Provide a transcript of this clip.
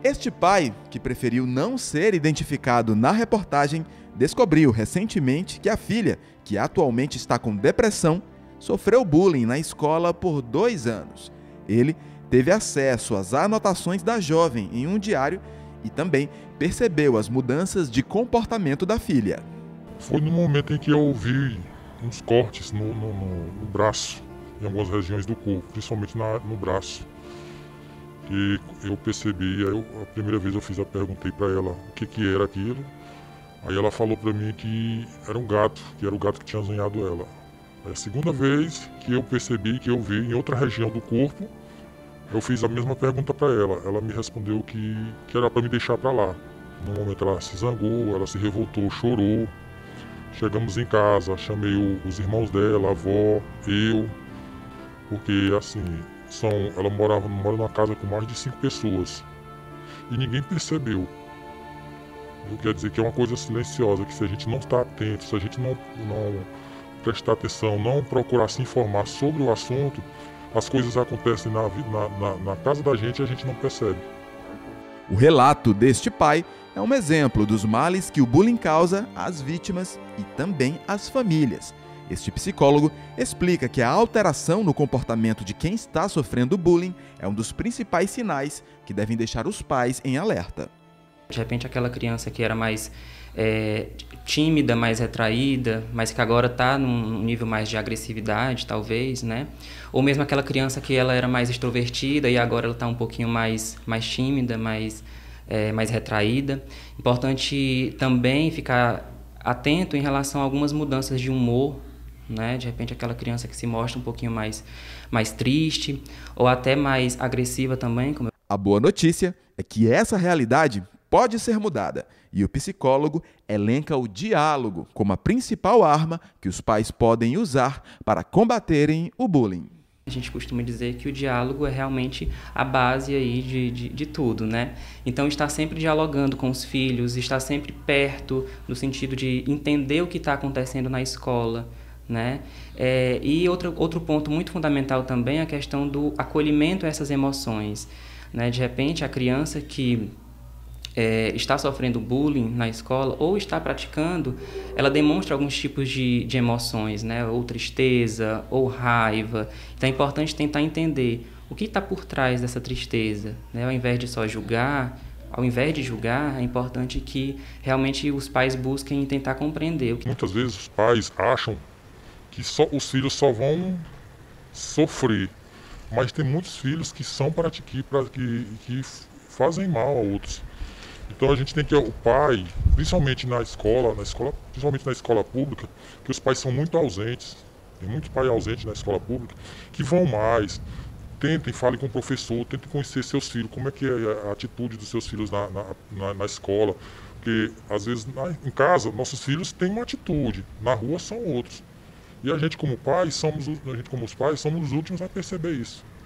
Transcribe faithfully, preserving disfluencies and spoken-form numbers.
Este pai, que preferiu não ser identificado na reportagem, descobriu recentemente que a filha, que atualmente está com depressão, sofreu bullying na escola por dois anos. Ele teve acesso às anotações da jovem em um diário e também percebeu as mudanças de comportamento da filha. Foi no momento em que eu vi uns cortes no, no, no, no braço, em algumas regiões do corpo, principalmente na, no braço. E eu percebi, aí eu, a primeira vez eu fiz a perguntei para ela o que, que era aquilo. Aí ela falou para mim que era um gato, que era o gato que tinha zanhado ela. Aí a segunda vez que eu percebi, que eu vi em outra região do corpo, eu fiz a mesma pergunta para ela. Ela me respondeu que, que era para me deixar para lá. No momento ela se zangou, ela se revoltou, chorou. Chegamos em casa, chamei o, os irmãos dela, a avó, eu, porque assim, são, ela morava mora numa casa com mais de cinco pessoas e ninguém percebeu. Quer dizer que é uma coisa silenciosa, que se a gente não está atento, se a gente não, não prestar atenção, não procurar se informar sobre o assunto, as coisas acontecem na, na, na, na casa da gente e a gente não percebe. O relato deste pai é um exemplo dos males que o bullying causa às vítimas e também às famílias. Este psicólogo explica que a alteração no comportamento de quem está sofrendo bullying é um dos principais sinais que devem deixar os pais em alerta. De repente aquela criança que era mais é, tímida, mais retraída, mas que agora está num nível mais de agressividade, talvez, né? Ou mesmo aquela criança que ela era mais extrovertida e agora ela está um pouquinho mais, mais tímida, mais, é, mais retraída. Importante também ficar atento em relação a algumas mudanças de humor, né? De repente aquela criança que se mostra um pouquinho mais, mais triste ou até mais agressiva também. Como... A boa notícia é que essa realidade pode ser mudada e o psicólogo elenca o diálogo como a principal arma que os pais podem usar para combaterem o bullying. A gente costuma dizer que o diálogo é realmente a base aí de, de, de tudo, né? Então, estar sempre dialogando com os filhos, estar sempre perto, no sentido de entender o que está acontecendo na escola, né? É, e outro, outro ponto muito fundamental também é a questão do acolhimento a essas emoções, né? De repente, a criança que É, está sofrendo bullying na escola ou está praticando, ela demonstra alguns tipos de, de emoções, né? Ou tristeza, ou raiva. Então é importante tentar entender o que está por trás dessa tristeza, né? Ao invés de só julgar, ao invés de julgar, é importante que realmente os pais busquem tentar compreender. O que... Muitas vezes os pais acham que só, os filhos só vão sofrer, mas tem muitos filhos que são para que, que, que fazem mal a outros. Então a gente tem que, o pai, principalmente na escola, na escola, principalmente na escola pública, que os pais são muito ausentes, tem muito pai ausente na escola pública, que vão mais, tentem, falem com o professor, tentem conhecer seus filhos, como é que é a atitude dos seus filhos na, na, na, na escola, porque às vezes na, em casa nossos filhos têm uma atitude, na rua são outros. E a gente como pais, somos, a gente como os pais, somos os últimos a perceber isso.